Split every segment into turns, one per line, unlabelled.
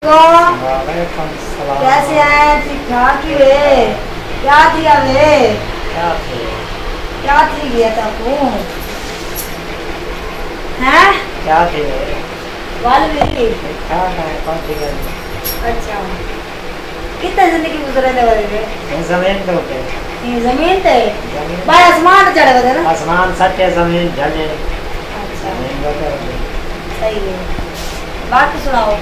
वालेकुम सलाम।
कैसे हैं? ठीक ठाक ही वे? क्या किया वे? क्या थी गया था तू? हैं?
क्या थी?
वाली
क्या है कौन सी गली?
अच्छा कितना जिंदगी गुजरे थे वाले वे?
जमीन तो पे
ये जमीन थे
जमीन
भाई आसमान चढ़े हुए थे ना?
आसमान सच्चे जमीन ढले
अच्छा
जमीन को कर दे।
सही है। बाकी सुनाओ।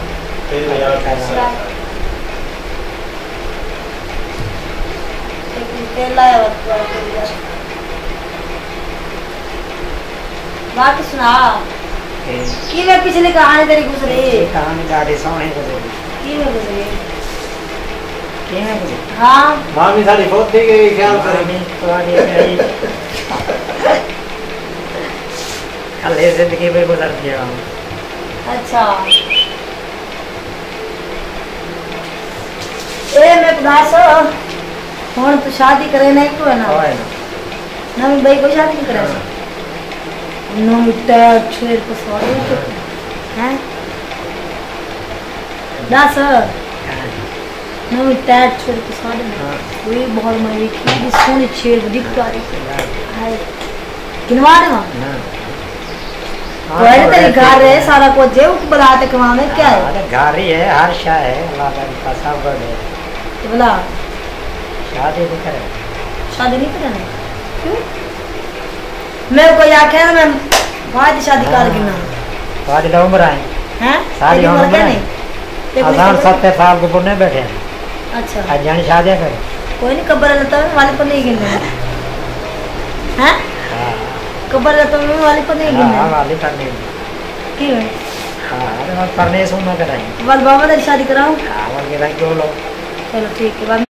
तेल लाया हुआ था। बाकी सुना कि मैं पिछली कहानी तेरी गुजरी
कहानी गाड़ी सोने गुजरी
की में गुजरी
किए गुजरी
हाँ
मामी सारी फोती गई ख्याल करेंगे
तुम्हारी मेरी कल ये जिंदगी में गुजर गया हूँ।
अच्छा ए मैं बदास हुन तो शादी करे नहीं को है ना
होए ना
नवी भाई को शादी नहीं करे नो मिटा छेर को सॉरी हैं दास नो मिटा छेर को सॉरी कोई बहुत मरी की सोनी छेर बड़ी प्यारी हाय किनवा दे
ना
कोई तेरी घर है सारा कुछ जे बनाते कमाने क्या है?
अरे घर ही है हर शाय है अल्लाह का सब बड़े
तो बोला
शादी नहीं करे
शादी नहीं करना क्यों? मैं कोई आखे ना मैं बाद शादी कर गिना
शादी तो उम्र आई
हैं
शादी
तेरी
उम्र
क्या
नहीं
नहीं
आसान 70 साल के पुण्य बैठे हैं
अच्छा
आज जानी शादी करे
कोई नहीं कब्र लेता है वाले पर नहीं गिनना हैं कब्र लेता है वाले पर नहीं
हां
गिनना
वाली करनी
क्यों
हां अरे मैं करने सुनना कराई
वाल बाबा ने शादी कराऊं
हां वाली कराई क्यों लो
चलो ठीक है बाद